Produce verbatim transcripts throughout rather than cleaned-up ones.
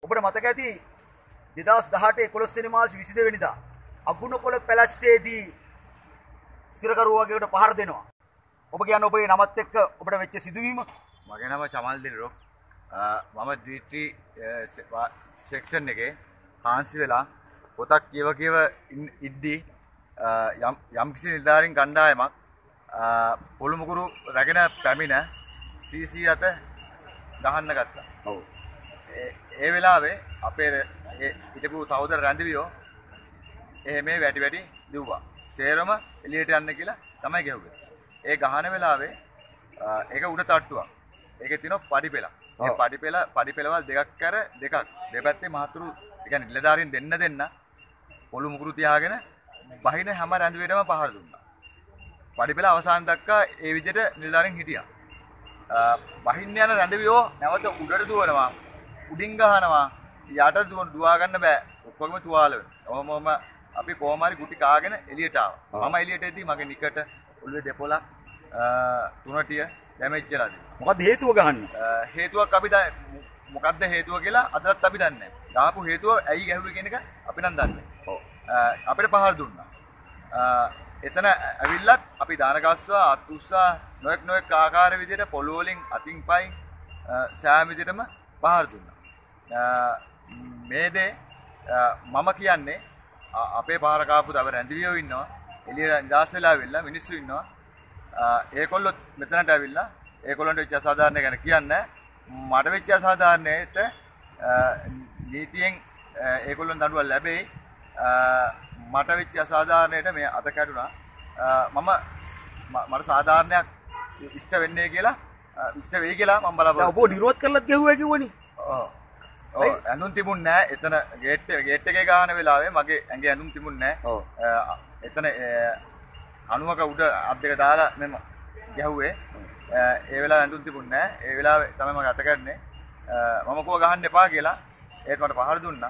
ඔබට මතක ඇති දෙදාස් දහඅට එකොළොස් වෙනි මාසේ විසි දෙක වෙනිදා අගුණකොළ පැලැස්සේදී සිරකරුවාගේට පහර දෙනවා. ඔබ කියන්නේ ඔබේ නමත් එක්ක ඔබට වෙච්ච සිදුවීම? මගේ නම චමල් දිරොක්. මම ද්විත්‍රි සෙක්ෂන් එකේ හාන්සි වෙලා පොතක් කියව කියව ඉද්දී යම් යම් කිසි නිලධාරීන් කණ්ඩායමක් පොළු මුගුරු රැගෙන පැමිණ සීසී අත ගහන්න ගත්තා. ඔව්. ඒ වෙලාවේ අපේ හිටපු සහෝදර රැඳවියෝ එහෙම වැඩි වැඩි දිව්වා. සේරම එළියට යන්න කියලා තමයි ගෙවුවේ. ඒ ගහන වෙලාවේ ඒක උඩ තට්ටුවක්. ඒකේ තියෙන පඩි පෙළ. ඒ පඩි පෙළ පඩි පෙළවල් දෙකක් කර දෙකක්. දෙපැත්තේ මහතුරු ඒ කියන්නේ නිලධාරීන් දෙන්න දෙන්න පොළු මුගුරු තියාගෙන බහින හැම රැඳුවෙටම පහර දුන්නා. පඩි පෙළ අවසාන දක්වා ඒ විදිහට නිලධාරීන් හිටියා. බහින්න යන රැඳවියෝ නැවත උඩට දුවනවා. උඩින් ගහනවා. යට දුව දුවා ගන්න බෑ. ඔක්කොම තුවාල වෙනවා. ඔහොමම අපි කොහොම හරි ගුටි කාගෙන එළියට ආවා. මම එළියට එද්දී මගේ නිකට ඔළුවේ දෙපොළක් තුනටිය ඩැමේජ් වෙලා තිබුණා. මොකද හේතුව ගහන්න? හේතුවක් අපි මොකද්ද හේතුව කියලා අදත් අපි දන්නේ නැහැ. ගහපු හේතුව ඇයි ගැහුවේ කියන එක අපි නම් දන්නේ නැහැ. ඔව්. අපිට පහර දුන්නා. එතන ඇවිල්ලත් අපි දාන ගස්සා අත් උස්සා නොඑක් නොඑක් ආකාර විදිහට පොළොව වලින් අතින් පයින් සෑම විදිහටම පහර දුන්නා. මේ දේ මම කියන්නේ අපේ පහර කාපු තව රැඳවියෝ ඉන්නවා. එළියට නිදාස් වෙලා ආවිල්ලා මිනිස්සු ඉන්නවා. ඒකොල්ලෝ මෙතනට ඇවිල්ලා ඒකොල්ලන්ට වෙච්ච අසාධාරණ ගැන කියන්නේ මට වෙච්ච අසාධාරණයට නීතියෙන් ඒකොල්ලන් දඬුවම් ලැබෙයි. මට වෙච්ච අසාධාරණයට මේ අත කැඩුනා. මම මට සාධාරණයක් ඉෂ්ට වෙන්නේ කියලා ඉෂ්ට වෙයි කියලා මම බලාපොරොත්තු. ඔබ නිරෝධ කරලත් ගැහුවා කිව්වනේ. ඔව්. ඔව් ඇඳුම් තිබුණ නැහැ. එතන ගේට් ගේට් එකේ ගහන වෙලාවේ මගේ ඇඟේ ඇඳුම් තිබුණ නැහැ. ඔව්. එතන අණුවක උඩ අත් දෙක දාලා මම ගැහුවේ. ඒ වෙලාවේ ඇඳුම් තිබුණ නැහැ. ඒ වෙලාවේ තමයි මම අත කැඩුනේ. මම කෝ ගහන්න එපා කියලා ඒත් මට පහර දුන්නා.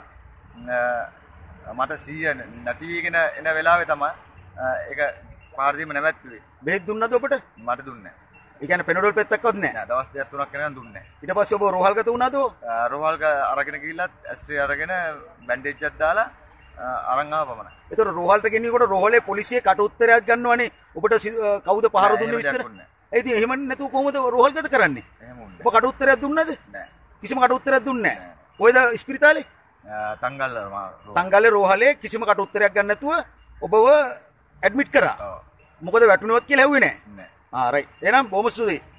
මට සීය නැති වීගෙන එන වෙලාවේ තමයි ඒක පහර දීම නැවැත්තුවේ. බෙහෙත් දුන්නද ඔබට? මට දුන්නේ නැහැ. ඒ කියන්නේ පෙනඩෝල් පෙත්තක්වත් නැහැ. නෑ දවස් දෙකක් තුනක් වෙනකන් දුන්නේ නැහැ. ඊට පස්සේ ඔබ රෝහල්ගත වුණාද? රෝහල්ක අරගෙන ගිහිල්ලත් ඇස්ට්‍රේ අරගෙන බැන්ඩේජ් එකක් දාලා අරන් ආව පමණයි. ඒතර රෝහල්ට ගෙනියනකොට රෝහලේ පොලිසිය කට උත්තරයක් ගන්නවනේ. ඔබට කවුද පහර දුන්නේ විස්තර? ඒ ඉතින් එහෙම නැතුව කොහොමද රෝහල්ගත කරන්නේ? එහෙම උන්නේ. ඔබ කට උත්තරයක් දුන්නද? නෑ. කිසිම කට උත්තරයක් දුන්නේ නැහැ. කොහෙද ඉස්පිරිතාලේ? තංගල්ල තංගල්ලේ රෝහලේ කිසිම කට උත්තරයක් ගන්න නැතුව ඔබව ඇඩ්මිට් කරා. මොකද වැටුණවත් කියලා ඇහුවේ නැහැ. නෑ. ආ රයිට්. එහෙනම් බොහොම ස්තුතියි.